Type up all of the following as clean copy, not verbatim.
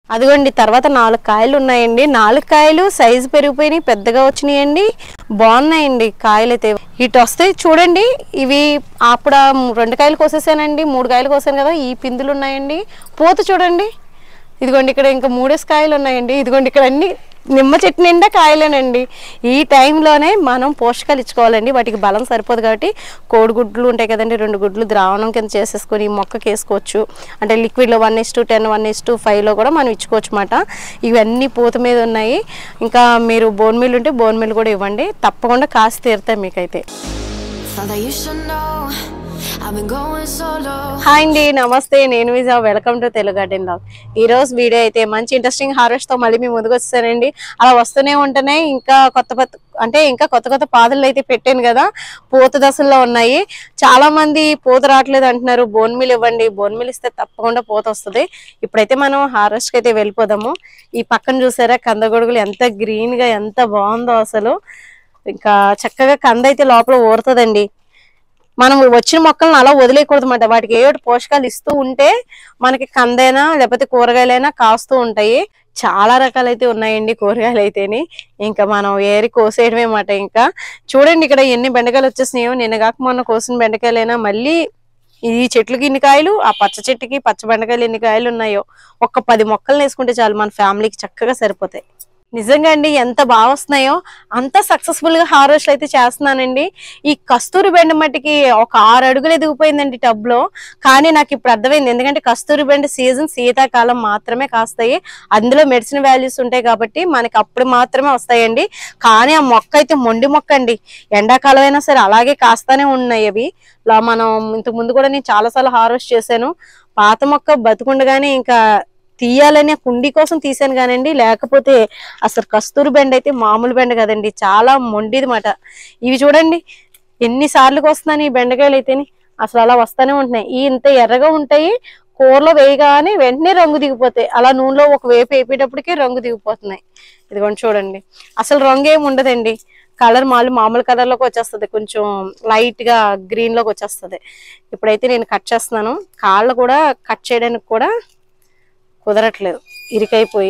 అదిగోండి తర్వాత 4 కాయలు ఉన్నాయండి. 4 కాయలు సైజు పెరిగిపోయినాయి, పెద్దగా వచ్చినాయండి, బాగున్నాయండి కాయలు అయితే. ఇటు వస్తాయి చూడండి. ఇవి అప్పుడు 2 కాయలు కోసేసానండి, 3 కాయలు కోసాను కదా, ఈ పిందులు ఉన్నాయండి. పూత చూడండి, ఇదిగోండి ఇక్కడ ఇంకా 3 కాయలు ఉన్నాయండి. ఇదిగోండి ఇక్కడ అన్ని నిమ్మ చెట్టు నిండా కాయలేనండి. ఈ టైంలోనే మనం పోషకాలు ఇచ్చుకోవాలండి. వాటికి బలం సరిపోదు కాబట్టి కోడిగుడ్లు ఉంటాయి కదండి, 2 గుడ్లు ద్రావణం కింద చేసేసుకొని మొక్కకి వేసుకోవచ్చు. అంటే లిక్విడ్లో 1:10 1:5లో కూడా మనం ఇచ్చుకోవచ్చు అన్నమాట. ఇవన్నీ పూత మీద ఉన్నాయి. ఇంకా మీరు బోన్ మిల్ ఉంటే బోన్ మిల్ కూడా ఇవ్వండి, తప్పకుండా కాసి తీరుతాయి మీకైతే. హాయ్ అండి, నమస్తే, నేను Vija, welcome to Telugu garden blog. ఈరోజు వీడియో అయితే మంచి ఇంట్రెస్టింగ్ హార్వెస్ట్తో మళ్ళీ మీ ముందుకు వచ్చేసానండి. అలా వస్తూనే ఉంటేనే ఇంకా కొత్త కొత్త పాదులు అయితే పెట్టాను కదా, పూత దశల్లో ఉన్నాయి. చాలా మంది పూత రావట్లేదు అంటున్నారు. బోన్ మిల్ ఇవ్వండి, బోన్ మిల్ ఇస్తే తప్పకుండా పూత వస్తుంది. ఇప్పుడైతే మనం హార్వెస్ట్కి అయితే వెళ్ళిపోదాము. ఈ పక్కన చూసారా కందగొడుగులు ఎంత గ్రీన్గా ఎంత బాగుందో అసలు. ఇంకా చక్కగా కంద అయితే లోపల ఊరుతుందండి. మనం వచ్చిన మొక్కలను అలా వదిలేయకూడదు అన్నమాట. వాటికి ఏదో పోషకాలు ఇస్తూ ఉంటే మనకి కందైనా లేకపోతే కూరగాయలైనా కాస్తూ ఉంటాయి. చాలా రకాలైతే ఉన్నాయండి కూరగాయలు అయితేని. ఇంకా మనం ఏరి కోసేయడమే అన్నమాట. ఇంకా చూడండి ఇక్కడ ఎన్ని బెండకాయలు వచ్చేసినాయో. నిన్న కాక మొన్న కోసిన బెండకాయలైనా మళ్ళీ ఈ చెట్లకి ఇన్ని కాయలు, ఆ పచ్చ చెట్టుకి పచ్చ బెండకాయలు ఎన్ని కాయలు ఉన్నాయో. ఒక 10 మొక్కలు వేసుకుంటే చాలు మన ఫ్యామిలీకి చక్కగా సరిపోతాయి. నిజంగా అండి ఎంత బాగా వస్తున్నాయో అంత సక్సెస్ఫుల్ గా హార్వెస్ట్ అయితే చేస్తున్నానండి. ఈ కస్తూరి బెండ మట్టికి ఒక 6 అడుగులు ఎదిగిపోయిందండి టబ్ లో. కానీ నాకు ఇప్పుడు అర్థమైంది, ఎందుకంటే కస్తూరి బెండ సీజన్ శీతాకాలం మాత్రమే కాస్తాయి. అందులో మెడిసిన్ వాల్యూస్ ఉంటాయి కాబట్టి మనకి అప్పుడు మాత్రమే వస్తాయండి. కానీ ఆ మొక్క అయితే మొండి మొక్క అండి, ఎండాకాలం అయినా సరే అలాగే కాస్తానే ఉన్నాయి అవి. మనం ఇంతకు ముందు కూడా నేను చాలాసార్లు హార్వెస్ట్ చేశాను. పాత మొక్క బతుకుండగానే ఇంకా తీయాలని ఆ కుండీ కోసం తీసాను కానండి, లేకపోతే అసలు కస్తూరి బెండ అయితే మామూలు బెండ కదండి, చాలా మొండిది మాట. ఇవి చూడండి ఎన్నిసార్లు వస్తున్నాను ఈ బెండకాయలు అయితేని, అసలు అలా వస్తానే ఉంటున్నాయి. ఈ ఇంత ఎర్రగా ఉంటాయి, కూరలో వేయగానే వెంటనే రంగు దిగిపోతాయి. అలా నూనెలో ఒక వేపు వేపేటప్పటికే రంగు దిగిపోతున్నాయి. ఇదిగోండి చూడండి, అసలు రంగు ఏమి ఉండదండి, కలర్ మామూలు కలర్ లోకి వచ్చేస్తుంది, కొంచెం లైట్ గా గ్రీన్ లోకి వచ్చేస్తుంది. ఇప్పుడైతే నేను కట్ చేస్తున్నాను. కాళ్ళు కూడా కట్ చేయడానికి కూడా కుదరట్లేదు, ఇరికైపోయి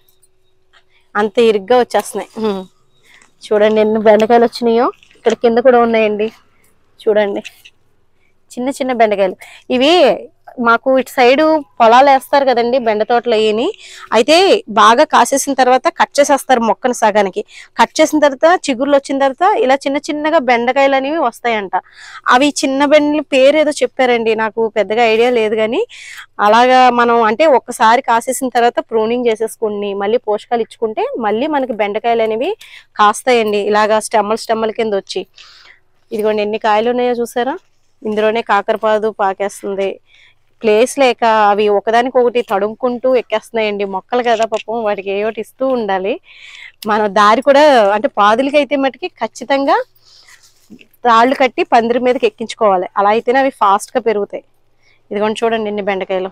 అంత ఇరుగ్గా వచ్చేస్తున్నాయి. చూడండి ఎన్ని బెండకాయలు వచ్చినాయో. ఇక్కడ కింద కూడా ఉన్నాయండి చూడండి, చిన్న చిన్న బెండకాయలు. ఇవి మాకు ఇటు సైడు పొలాలు వేస్తారు కదండి బెండ తోటలు అయ్యని, అయితే బాగా కాసేసిన తర్వాత కట్ చేసేస్తారు మొక్కను సగానికి. కట్ చేసిన తర్వాత చిగుర్లు వచ్చిన తర్వాత ఇలా చిన్న చిన్నగా బెండకాయలు అనేవి వస్తాయంట. అవి చిన్న బెండల పేరు ఏదో చెప్పారండి, నాకు పెద్దగా ఐడియా లేదు. కానీ అలాగా మనం అంటే ఒక్కసారి కాసేసిన తర్వాత ప్రూనింగ్ చేసేసుకుని మళ్ళీ పోషకాలు ఇచ్చుకుంటే మళ్ళీ మనకి బెండకాయలు అనేవి కాస్తాయండి, ఇలాగా స్టెమ్మల కింద వచ్చి. ఇదిగోండి ఎన్ని కాయలు ఉన్నాయో చూసారా. ఇందులోనే కాకరపాదు పాకేస్తుంది. ప్లేస్ లేక అవి ఒకదానికి ఒకటి తడుముకుంటూ ఎక్కేస్తున్నాయండి. మొక్కలు కదా పాపం, వాటికి ఏ ఒకటి ఇస్తూ ఉండాలి. మన దారి కూడా అంటే పాదులకి అయితే మటుకి ఖచ్చితంగా తాళ్ళు కట్టి పందిరి మీదకి ఎక్కించుకోవాలి, అలా అయితేనే అవి ఫాస్ట్గా పెరుగుతాయి. ఇదిగోండి చూడండి ఎన్ని బెండకాయలు.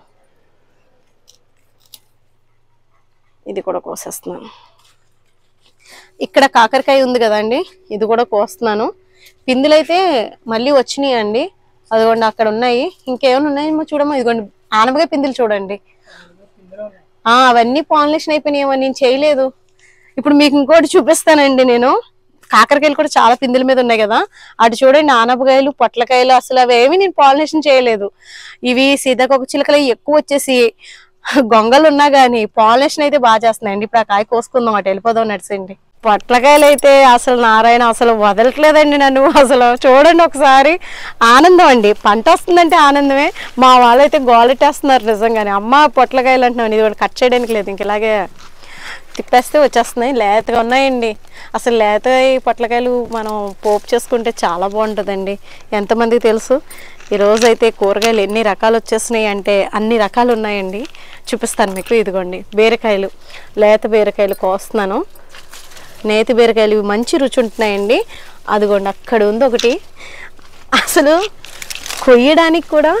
ఇది కూడా కోసేస్తున్నాను. ఇక్కడ కాకరకాయ ఉంది కదండి, ఇది కూడా కోస్తున్నాను. పిందులు అయితే మళ్ళీ వచ్చినాయి అండి, అదిగోండి అక్కడ ఉన్నాయి. ఇంకేమైనా ఉన్నాయేమో చూడమ్మా. ఇదిగోండి ఆనపకాయ పిందులు చూడండి, అవన్నీ పాలినేషన్ అయిపోయినాయేమో, నేను చేయలేదు. ఇప్పుడు మీకు ఇంకోటి చూపిస్తానండి. నేను కాకరకాయలు కూడా చాలా పిందుల మీద ఉన్నాయి కదా, అటు చూడండి ఆనపకాయలు పొట్లకాయలు, అసలు అవేమి నేను పాలినేషన్ చేయలేదు. ఇవి సీతాకోక చిలుకలు ఎక్కువ వచ్చేసి గొంగలు ఉన్నా కానీ పాలినేషన్ అయితే బాగా చేస్తున్నాయండి. ఇప్పుడు ఆ కాయ కోసుకుందాం, అటు వెళ్ళిపోదాం నడిచండి. పొట్లకాయలు అయితే అసలు నారాయణ అసలు వదలట్లేదండి నన్ను. అసలు చూడండి ఒకసారి, ఆనందం అండి, పంట వస్తుందంటే ఆనందమే. మా వాళ్ళు అయితే గోలెట్టేస్తున్నారు నిజంగానే. అమ్మ పొట్లకాయలు అంటున్నాను, ఇది కట్ చేయడానికి లేదు, ఇంక ఇలాగే తిప్పేస్తే వచ్చేస్తున్నాయి. లేతగా ఉన్నాయండి. అసలు లేత పొట్లకాయలు మనం పోపు చేసుకుంటే చాలా బాగుంటుందండి. ఎంతమందికి తెలుసు. ఈరోజు అయితే కూరగాయలు ఎన్ని రకాలు వచ్చేసినాయి అంటే అన్ని రకాలు ఉన్నాయండి, చూపిస్తాను మీకు. ఇదిగోండి బీరకాయలు, లేత బీరకాయలు కోస్తున్నాను. నేతి బీరకాయలు ఇవి మంచి రుచి ఉంటున్నాయండి. అదిగోండి అక్కడ ఉంది ఒకటి, అసలు కొయ్యడానికి కూడా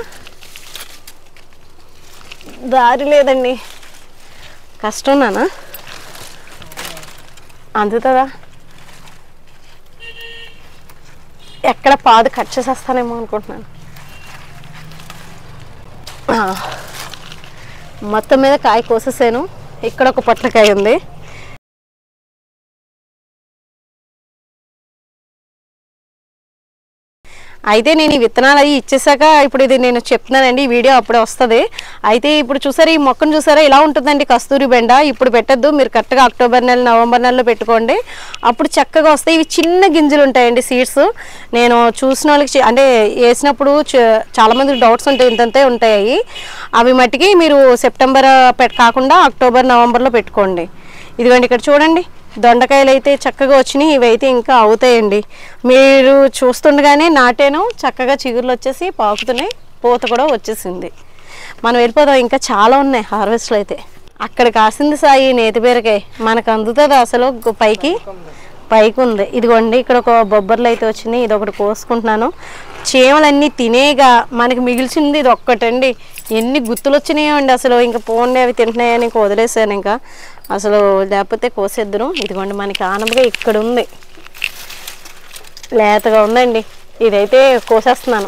దారి లేదండి, కష్టం నానా. అందుతుందా? ఎక్కడ పాదు కట్ చేసేస్తానేమో అనుకుంటున్నాను. మొత్తం మీద కాయ కోసేసాను. ఇక్కడ ఒక పొట్లకాయ ఉంది. అయితే నేను ఈ విత్తనాలు అవి ఇచ్చేసాక ఇప్పుడు ఇది నేను చెప్తున్నానండి, ఈ వీడియో అప్పుడే వస్తుంది. అయితే ఇప్పుడు చూసారా ఈ మొక్కను చూసారా ఇలా ఉంటుందండి కస్తూరి బెండ. ఇప్పుడు పెట్టద్దు, మీరు కరెక్ట్గా అక్టోబర్ నెల నవంబర్ నెలలో పెట్టుకోండి, అప్పుడు చక్కగా వస్తాయి. ఇవి చిన్న గింజలు ఉంటాయండి సీడ్స్. నేను చూసిన వాళ్ళకి అంటే వేసినప్పుడు చాలామందికి డౌట్స్ ఉంటాయి, ఇంతంతే ఉంటాయి. అవి మట్టికి మీరు సెప్టెంబర్ కాకుండా అక్టోబర్ నవంబర్లో పెట్టుకోండి. ఇదిగోండి ఇక్కడ చూడండి దొండకాయలు అయితే చక్కగా వచ్చినాయి, ఇవైతే ఇంకా అవుతాయండి. మీరు చూస్తుండగానే నాటేను చక్కగా చిగుర్లు వచ్చేసి పాకుతున్నాయి, పూత కూడా వచ్చేసింది. మనం వెళ్ళిపోదాం, ఇంకా చాలా ఉన్నాయి హార్వెస్ట్లు. అయితే అక్కడ కాసింది సాయి నేతి బీరకాయ, మనకు అందుతుంది అసలు పైకి ఉంది. ఇదిగోండి ఇక్కడ ఒక బొబ్బర్లు అయితే వచ్చినాయి, ఇది ఒకటి కోసుకుంటున్నాను. చీమలన్నీ తినేగా మనకి మిగిల్చింది ఇది ఒక్కటండి. ఎన్ని గుత్తులు వచ్చినాయో అండి అసలు, ఇంకా పోండి అవి తింటున్నాయని ఇంకా వదిలేసాను, ఇంకా అసలు లేకపోతే కోసేద్దును. ఇదిగోండి మనకి ఆనపగా ఇక్కడ ఉంది, లేతగా ఉందండి. ఇదైతే కోసేస్తున్నాను.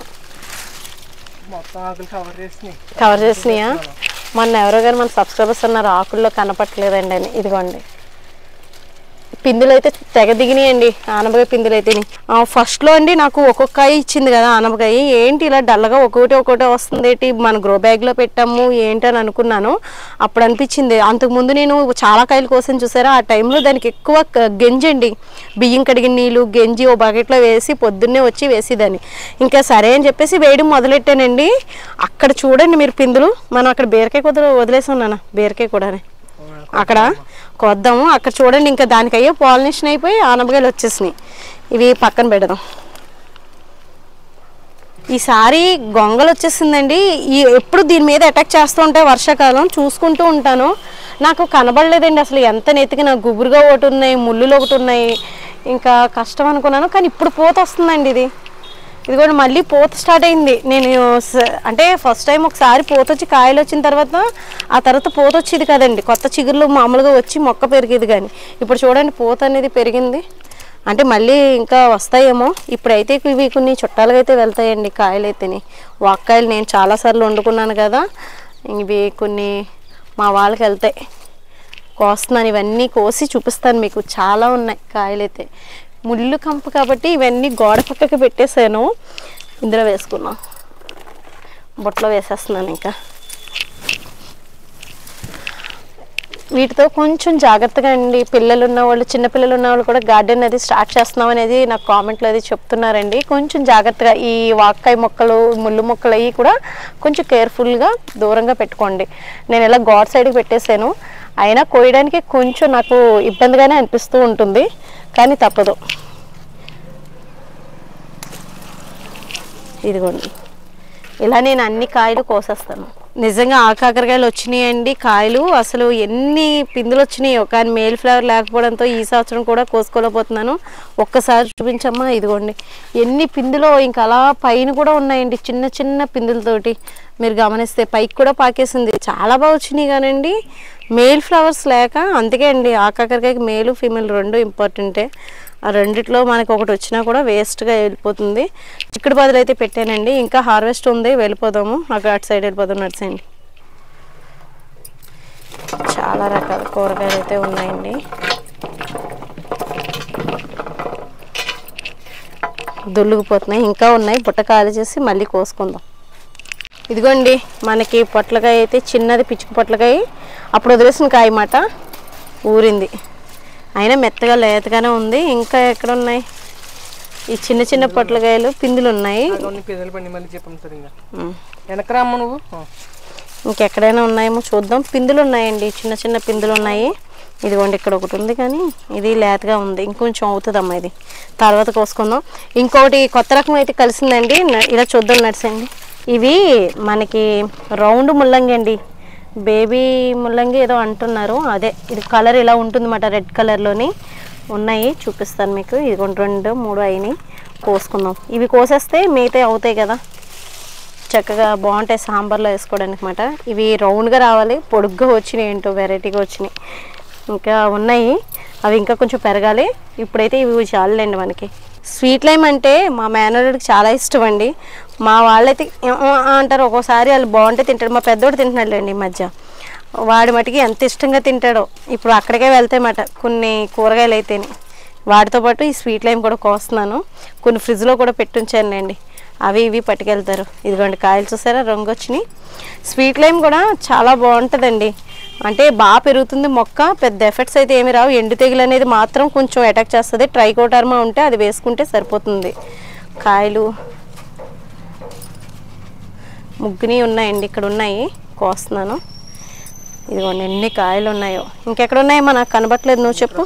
కవర్ చేసినాయా? మొన్న ఎవరో గారు మన సబ్స్క్రైబర్స్ అన్నారు ఆకుల్లో కనపట్లేదండి అని. ఇదిగోండి పిందులు అయితే తెగ దిగినాయండి ఆనపకాయ పిందులు అయితే. ఫస్ట్లో అండి నాకు ఒక్కొక్కాయ ఇచ్చింది కదా ఆనపకాయ, ఏంటి ఇలా డల్లగా ఒక్కొక్కటి వస్తుంది ఏంటి, మన గ్రో బ్యాగ్లో పెట్టాము ఏంటి అని అనుకున్నాను. అప్పుడు అనిపించింది, అంతకుముందు నేను చాలా కాయలు కోసం చూసారా, ఆ టైంలో దానికి ఎక్కువ గంజి అండి, బియ్యం కడిగిన నీళ్ళు గంజి ఓ బకెట్లో వేసి పొద్దున్నే వచ్చి వేసేదాన్ని. ఇంకా సరే అని చెప్పేసి వేయడం మొదలెట్టానండి. అక్కడ చూడండి మీరు పిందులు, మనం అక్కడ బీరకాయ వదిలేసాం నాన్న, బీరకాయ కూడా అక్కడ కొద్దాము. అక్కడ చూడండి ఇంకా దానికయ్యే పాలినేషన్ అయిపోయి ఆనపకాయలు వచ్చేసినాయి. ఇవి పక్కన పెడదాం. ఈసారి గొంగలు వచ్చేసిందండి. ఎప్పుడు దీని మీద అటాక్ చేస్తూ ఉంటాయి వర్షాకాలం, చూసుకుంటూ ఉంటాను. నాకు కనబడలేదండి అసలు, ఎంత నెత్తికి నాకు గుబురుగా ఒకటి ఉన్నాయి, ముళ్ళులు ఒకటి ఉన్నాయి, ఇంకా కష్టం అనుకున్నాను. కానీ ఇప్పుడు పూత వస్తుందండి. ఇది కూడా మళ్ళీ పూత స్టార్ట్ అయింది. నేను అంటే ఫస్ట్ టైం ఒకసారి పూత వచ్చి కాయలు వచ్చిన తర్వాత ఆ తర్వాత పూత వచ్చేది కదండి, కొత్త చిగుర్లు మామూలుగా వచ్చి మొక్క పెరిగేది. కానీ ఇప్పుడు చూడండి పూత అనేది పెరిగింది, అంటే మళ్ళీ ఇంకా వస్తాయేమో. ఇప్పుడైతే ఇవి కొన్ని చుట్టాలుగా అయితే వెళ్తాయండి కాయలు అయితేనే. వాక్కాయలు నేను చాలాసార్లు వండుకున్నాను కదా, ఇవి కొన్ని మా వాళ్ళకి వెళ్తాయి. కోస్తున్నాను, ఇవన్నీ కోసి చూపిస్తాను మీకు. చాలా ఉన్నాయి కాయలు అయితే. ముళ్ళు కంపు కాబట్టి ఇవన్నీ గోడ పక్కకి పెట్టేశాను. ఇందులో వేసుకున్నాం, బొట్లో వేసేస్తున్నాను. ఇంకా వీటితో కొంచెం జాగ్రత్తగా అండి. పిల్లలు ఉన్నవాళ్ళు, చిన్నపిల్లలు ఉన్నవాళ్ళు కూడా గార్డెన్ అది స్టార్ట్ చేస్తున్నాం అనేది నాకు కామెంట్లో అది చెప్తున్నారండి. కొంచెం జాగ్రత్తగా ఈ వాక్కాయ మొక్కలు, ముళ్ళు మొక్కలు అవి కూడా కొంచెం కేర్ఫుల్గా దూరంగా పెట్టుకోండి. నేను ఇలా గోడ సైడ్కి పెట్టేశాను, అయినా కోయడానికి కొంచెం నాకు ఇబ్బందిగానే అనిపిస్తూ ఉంటుంది, కానీ తప్పదు. ఇదిగోండి ఇలా నేను అన్ని కాయలు కోసేస్తాను. నిజంగా ఆకాకరకాయలు వచ్చినాయండి కాయలు, అసలు ఎన్ని పిందులు వచ్చినాయో. కానీ మేల్ ఫ్లవర్ లేకపోవడంతో ఈ సంవత్సరం కూడా కోసుకోలేకపోతున్నాను. ఒక్కసారి చూపించమ్మా, ఇదిగోండి ఎన్ని పిందులో, ఇంకా అలా పైన కూడా ఉన్నాయండి చిన్న చిన్న పిందులతోటి. మీరు గమనిస్తే పైకి కూడా పాకేసింది, చాలా బాగా వచ్చినాయి. కానండి మేల్ ఫ్లవర్స్ లేక, అందుకే అండి ఆకాకరకాయకి మేలు ఫీమేల్ రెండు ఇంపార్టెంటే. ఆ రెండిట్లో మనకు ఒకటి వచ్చినా కూడా వేస్ట్గా వెళ్ళిపోతుంది. చిక్కుడు బదులు అయితే పెట్టానండి, ఇంకా హార్వెస్ట్ ఉంది, వెళ్ళిపోదాము. అక్కడ అటు సైడ్ వెళ్ళిపోదాం, నడిచండి. చాలా రకాల కూరగాయలు అయితే ఉన్నాయండి. దొల్లుకుపోతున్నాయి, ఇంకా ఉన్నాయి. బుట్ట ఖాళీ చేసి మళ్ళీ కోసుకుందాం. ఇదిగోండి మనకి పొట్లకాయ అయితే చిన్నది, పిచ్చుకు పొట్లకాయ. అప్పుడు వదిలేసిన కాయ మాట ఊరింది, అయినా మెత్తగా లేతగానే ఉంది. ఇంకా ఎక్కడ ఉన్నాయి ఈ చిన్న చిన్న పొట్లకాయలు, పిందులు ఉన్నాయి. ఇంకెక్కడైనా ఉన్నాయేమో చూద్దాం. పిందులు ఉన్నాయండి, చిన్న చిన్న పిందులు ఉన్నాయి. ఇదిగోండి ఇక్కడ ఒకటి ఉంది, కానీ ఇది లేతగా ఉంది, ఇంకొంచెం అవుతుందమ్మా. ఇది తర్వాత కోసుకుందాం. ఇంకొకటి కొత్త రకం అయితే కలిసిందండి, ఇలా చూద్దాం, నడిచండి. ఇవి మనకి రౌండ్ ముల్లంగి అండి, బేబీ ముల్లంగి ఏదో అంటున్నారు, అదే. ఇది కలర్ ఇలా ఉంటుందన్నమాట, రెడ్ కలర్లోని ఉన్నాయి, చూపిస్తాను మీకు. ఇదిగోండి 2, 3 అయినాయి, కోసుకుందాం. ఇవి కోసేస్తే మిగతా అవుతాయి కదా, చక్కగా బాగుంటాయి సాంబార్లో వేసుకోవడానికి అన్నమాట. ఇవి రౌండ్గా రావాలి, పొడుగ్గా వచ్చినాయి, ఏంటో వెరైటీగా వచ్చినాయి. ఇంకా ఉన్నాయి, అవి ఇంకా కొంచెం పెరగాలి. ఇప్పుడైతే ఇవి చాలండి మనకి. స్వీట్ లైమ్ అంటే మా మేనల్లుడికి చాలా ఇష్టం అండి. మా వాళ్ళైతే అంటారు, ఒక్కోసారి వాళ్ళు బాగుంటే తింటాడు. మా పెద్దోడు తింటున్నాడులేండి ఈ మధ్య. వాడి మటుకి ఎంత ఇష్టంగా తింటాడో. ఇప్పుడు అక్కడికే వెళ్తాయన్నమాట కొన్ని కూరగాయలు అయితేనే. వాటితో పాటు ఈ స్వీట్ లైమ్ కూడా కోస్తున్నాను. కొన్ని ఫ్రిడ్జ్లో కూడా పెట్టుంచానండి, అవి ఇవి పట్టుకెళ్తారు. ఇదిగోండి కాయలు చూసారా రంగు వచ్చినాయి. స్వీట్ లైమ్ కూడా చాలా బాగుంటుందండి, అంటే బాగా పెరుగుతుంది మొక్క. పెద్ద ఎఫెక్ట్స్ అయితే ఏమి రావు. ఎండు తెగులు అనేది మాత్రం కొంచెం అటాక్ చేస్తుంది. ట్రైకోడర్మా ఉంటే అది వేసుకుంటే సరిపోతుంది. కాయలు ముగ్గుని ఉన్నాయండి, ఇక్కడ ఉన్నాయి, కోస్తున్నాను. ఇదిగోండి ఎన్ని కాయలు ఉన్నాయో. ఇంకెక్కడ ఉన్నాయో నాకు కనబట్టలేదు, నువ్వు చెప్పు.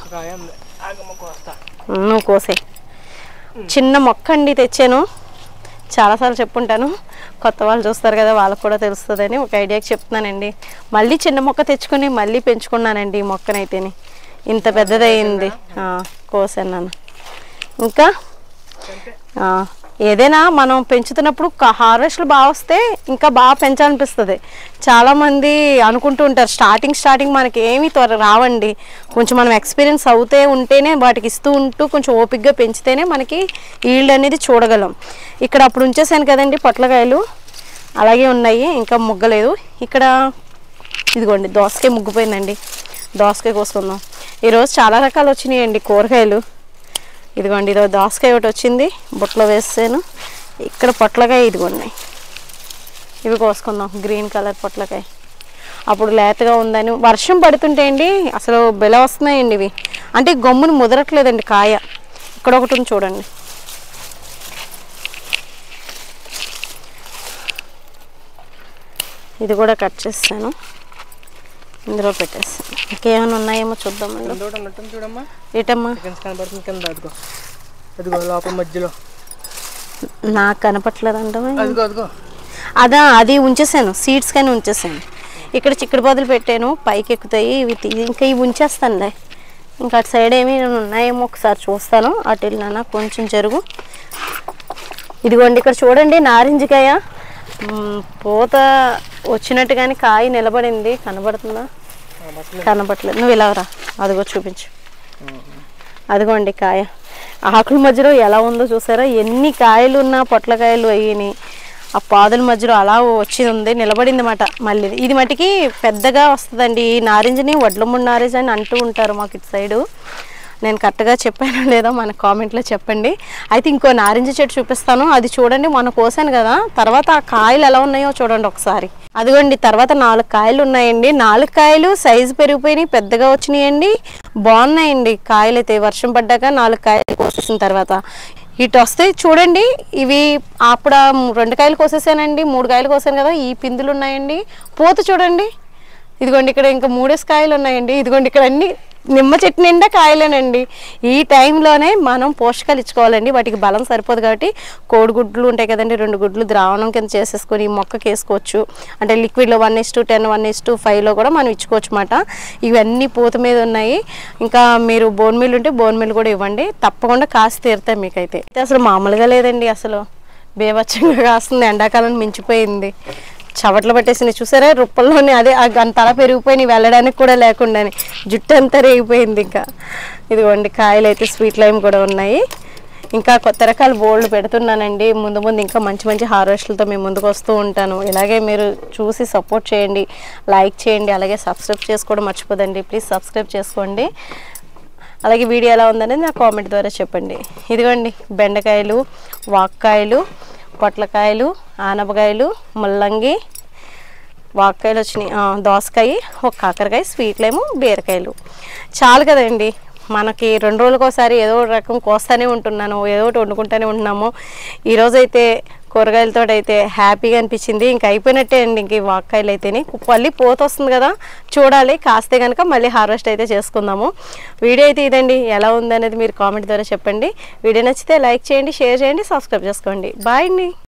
నువ్వు కోసే. చిన్న మొక్క అండి తెచ్చాను, చాలాసార్లు చెప్పుంటాను. కొత్త వాళ్ళు చూస్తారు కదా, వాళ్ళకు కూడా తెలుస్తుందని ఒక ఐడియాకి చెప్తున్నానండి. మళ్ళీ చిన్న మొక్క తెచ్చుకొని మళ్ళీ పెంచుకున్నానండి ఈ మొక్కనైతేని. ఇంత పెద్దదయ్యింది. కోసాను. ఇంకా ఏదైనా మనం పెంచుతున్నప్పుడు హార్వెస్ట్లు బాగా వస్తే ఇంకా బాగా పెంచాలనిపిస్తుంది. చాలామంది అనుకుంటూ ఉంటారు స్టార్టింగ్ మనకి ఏమీ రావండి, కొంచెం మనం ఎక్స్పీరియన్స్ అవుతే ఉంటేనే వాటికి ఇస్తూ ఉంటూ కొంచెం ఓపిక్గా పెంచితేనే మనకి ఈల్డ్ అనేది చూడగలం. ఇక్కడ అప్పుడు ఉంచేసాను కదండి పొట్లకాయలు, అలాగే ఉన్నాయి, ఇంకా ముగ్గలేదు. ఇక్కడ ఇదిగోండి దోసకాయ ముగ్గిపోయిందండి, దోసకాయ కోసుకుందాం. ఈరోజు చాలా రకాలు వచ్చినాయండి కూరగాయలు. ఇదిగోండి ఈరోజు దోసకాయ ఒకటి వచ్చింది, బుట్టలో వేసాను. ఇక్కడ పొట్లకాయ ఇదిగోండి, ఇవి కోసుకుందాం. గ్రీన్ కలర్ పొట్లకాయ, అప్పుడు లేతగా ఉందని. వర్షం పడుతుంటే అండి అసలు బెల వస్తున్నాయండి ఇవి, అంటే గమ్మును ముదరట్లేదండి కాయ. ఇక్కడ ఒకటి ఉంది చూడండి. ఇది కూడా కట్ చేస్తాను, ఇందులో పెట్టేస్తాను. ఇంకేమైనా ఉన్నాయేమో చూద్దామండి. ఏటమ్మా నాకు కనపట్లేదంట. అదా అది ఉంచేసాను, సీడ్స్ కానీ ఉంచేసాను. ఇక్కడ చిక్కుడు పాదులు పెట్టాను, పైకి ఎక్కుతాయి ఇవి. ఇంకా ఇవి ఉంచేస్తానులే. ఇంకా అటు సైడ్ ఏమి ఉన్నాయేమో ఒకసారి చూస్తాను. అటు వెళ్ళినా కొంచెం జరుగు. ఇదిగోండి ఇక్కడ చూడండి నారింజకాయ పూత వచ్చినట్టు కానీ కాయ నిలబడింది. కనబడుతుందా? కనబడట్లేదు. నువ్వు ఇలా రా, అదిగో చూపించు. అదిగోండి కాయ ఆకుల మధ్యలో ఎలా ఉందో చూసారా? ఎన్ని కాయలు ఉన్నా పొట్లకాయలు అయ్యి ఆ పాదుల మధ్యలో అలా వచ్చి ఉంది, నిలబడింది అన్నమాట. మళ్ళీ ఇది మటుకి పెద్దగా వస్తుందండి. ఈ నారింజని వడ్లముడి నారింజ అని అంటూ ఉంటారు మాకు ఇటు సైడు. నేను కరెక్ట్గా చెప్పానో లేదో మన కామెంట్లో చెప్పండి. అయితే ఇంకో నారింజ చెట్టు చూపిస్తాను, అది చూడండి. మొన్న కోసాను కదా, తర్వాత ఆ కాయలు ఎలా ఉన్నాయో చూడండి ఒకసారి. అదిగోండి తర్వాత 4 కాయలు ఉన్నాయండి. 4 కాయలు సైజు పెరిగిపోయినాయి, పెద్దగా వచ్చినాయండి, బాగున్నాయండి కాయలు. అయితే వర్షం పడ్డాక 4 కాయలు కోసేసిన తర్వాత ఇటు వస్తాయి చూడండి. ఇవి అప్పుడు 2 కాయలు కోసేసానండి, 3 కాయలు కోసాను కదా, ఈ పిందులు ఉన్నాయండి. పూత చూడండి, ఇదిగోండి ఇక్కడ ఇంకా 3 కాయలు ఉన్నాయండి. ఇదిగోండి ఇక్కడ అన్ని నిమ్మ చెట్టు నిండా కాయలేనండి. ఈ టైంలోనే మనం పోషకాలు ఇచ్చుకోవాలండి, వాటికి బలం సరిపోదు కాబట్టి కోడిగుడ్లు ఉంటాయి కదండి, 2 గుడ్లు ద్రావణం కింద చేసేసుకొని ఈ మొక్కకి వేసుకోవచ్చు. అంటే లిక్విడ్లో 1:10 1:5లో కూడా మనం ఇచ్చుకోవచ్చు అన్నమాట. ఇవన్నీ పూత మీద ఉన్నాయి. ఇంకా మీరు బోన్ మిల్ ఉంటే బోన్ మిల్ కూడా ఇవ్వండి, తప్పకుండా కాసి తీరుతాయి మీకైతే. అసలు మామూలుగా లేదండి, అసలు బేవచ్చంగా కాస్తుంది. ఎండాకాలం మించిపోయింది, చవట్లు పట్టేసింది చూసారా రుప్పల్లోనే. అదే అంతలా పెరిగిపోయి వెళ్ళడానికి కూడా లేకుండా జుట్టు అంతా రేగిపోయింది. ఇంకా ఇదిగోండి కాయలు అయితే స్వీట్ లైమ్ కూడా ఉన్నాయి. ఇంకా కొత్త రకాల బోల్డ్ పెడుతున్నానండి. ముందు ఇంకా మంచి హార్వెస్ట్లతో మేము ముందుకు వస్తూ ఉంటాను. ఇలాగే మీరు చూసి సపోర్ట్ చేయండి, లైక్ చేయండి, అలాగే సబ్స్క్రైబ్ చేసుకోవడం మర్చిపోదండి. ప్లీజ్ సబ్స్క్రైబ్ చేసుకోండి. అలాగే వీడియో ఎలా ఉందనేది నా కామెంట్ ద్వారా చెప్పండి. ఇదిగోండి బెండకాయలు, వాక్కాయలు, పొట్లకాయలు, ఆనపకాయలు, ముల్లంగి, వాక్కాయలు వచ్చినాయి, దోసకాయ, ఒక కాకరకాయ, స్వీట్ లైము, బీరకాయలు. చాలు కదండి మనకి. 2 రోజులకు ఒకసారి ఏదో రకం కోస్తూనే ఉంటున్నాను, ఏదో ఒకటి వండుకుంటూనే ఉంటున్నాము. ఈరోజైతే కూరగాయలతో అయితే హ్యాపీగా అనిపించింది. ఇంకా అయిపోయినట్టే అండి. ఇంక ఈ వాక్కాయలు అయితేనే మళ్ళీ పోత వస్తుంది కదా, చూడాలి. కాస్తే కనుక మళ్ళీ హార్వెస్ట్ అయితే చేసుకుందాము. వీడియో అయితే ఇదండి, ఎలా ఉందనేది మీరు కామెంట్ ద్వారా చెప్పండి. వీడియో నచ్చితే లైక్ చేయండి, షేర్ చేయండి, సబ్స్క్రైబ్ చేసుకోండి. బాయ్ అండి.